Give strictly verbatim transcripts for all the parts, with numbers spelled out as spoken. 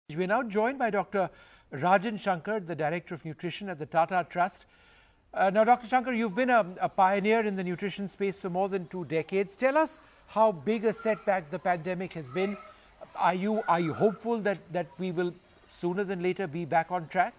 We're now joined by Doctor Rajan Shankar, the Director of Nutrition at the Tata Trust. Uh, now, Doctor Shankar, you've been a, a pioneer in the nutrition space for more than two decades. Tell us how big a setback the pandemic has been. Are you, are you hopeful that, that we will sooner than later be back on track?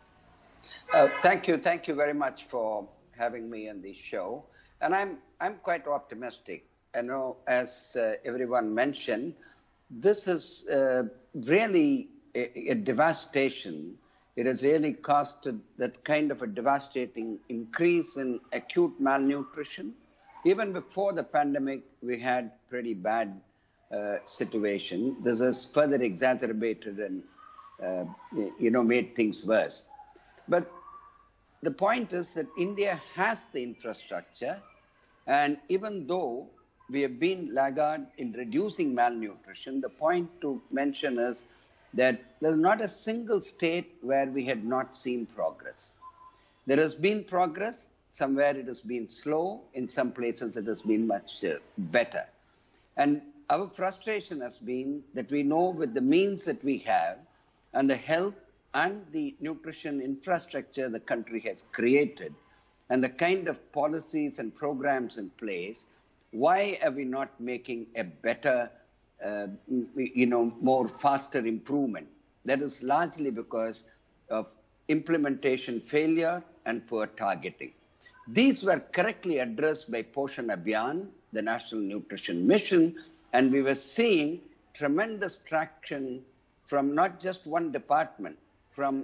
Uh, thank you. Thank you very much for having me on the show. And I'm, I'm quite optimistic. I know, as uh, everyone mentioned, this is uh, really a, a devastation. It has really caused that kind of a devastating increase in acute malnutrition. Even before the pandemic, we had pretty bad uh, situation. This has further exacerbated and uh, you know made things worse. But the point is that India has the infrastructure, and even though we have been laggard in reducing malnutrition, the point to mention is that there's not a single state where we had not seen progress. There has been progress. Somewhere it has been slow. In some places it has been much uh, better. And our frustration has been that we know with the means that we have and the health and the nutrition infrastructure the country has created and the kind of policies and programs in place, why are we not making a better, uh, you know, more faster improvement? That is largely because of implementation failure and poor targeting. These were correctly addressed by Poshan Abhiyan, the National Nutrition Mission, and we were seeing tremendous traction from not just one department. From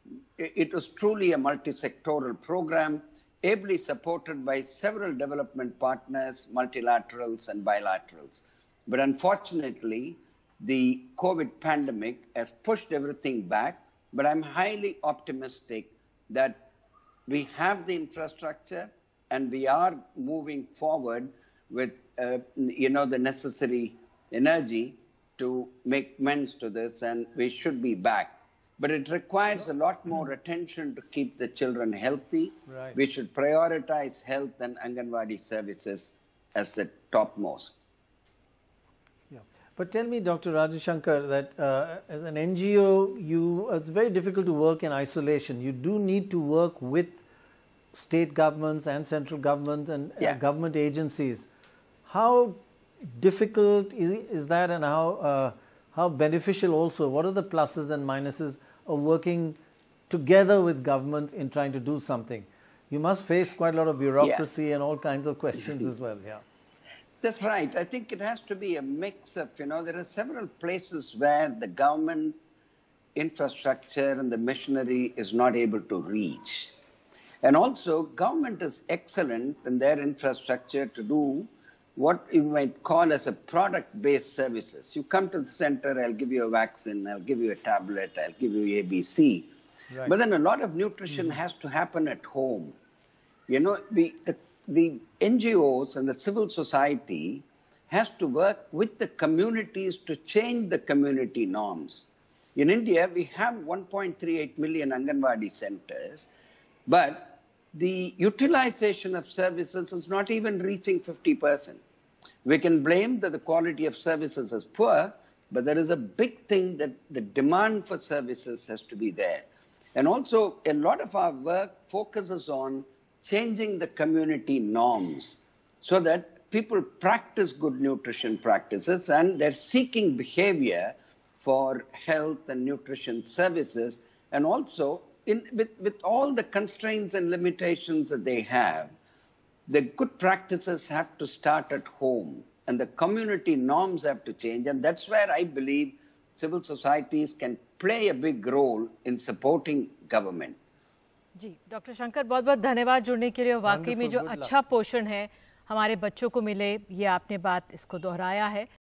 it was truly a multi-sectoral program, ably supported by several development partners, multilaterals and bilaterals. But unfortunately, the COVID pandemic has pushed everything back. But I'm highly optimistic that we have the infrastructure and we are moving forward with uh, you know, the necessary energy to make amends to this, and we should be back. But it requires a lot more attention to keep the children healthy. Right. We should prioritize health and Anganwadi services as the topmost. Yeah. But tell me, Doctor Rajan Shankar, that uh, as an N G O, you, it's very difficult to work in isolation. You do need to work with state governments and central governments and Yeah. uh, government agencies. How difficult is, is that, and how... Uh, How beneficial also? What are the pluses and minuses of working together with government in trying to do something? You must face quite a lot of bureaucracy yeah. and all kinds of questions as well. Yeah, that's right. I think it has to be a mix of, you know, there are several places where the government infrastructure and the machinery is not able to reach. And also, government is excellent in their infrastructure to do what you might call as a product-based services. You come to the center, I'll give you a vaccine, I'll give you a tablet, I'll give you A B C. Right. But then a lot of nutrition mm-hmm. has to happen at home. You know, we, the, the N G Os and the civil society has to work with the communities to change the community norms. In India, we have one point three eight million Anganwadi centers, but the utilization of services is not even reaching fifty percent. We can blame that the quality of services is poor, but there is a big thing that the demand for services has to be there. And also, a lot of our work focuses on changing the community norms so that people practice good nutrition practices and they're seeking behavior for health and nutrition services. And also, In, with, with all the constraints and limitations that they have, the good practices have to start at home and the community norms have to change. And that's where I believe civil societies can play a big role in supporting government. जी, doctor Shankar बहुत बहुत धन्यवाद जुड़ने के लिए। वाकई में जो अच्छा पोषण है हमारे बच्चों को मिले, ये आपने बात इसको दोहराया है।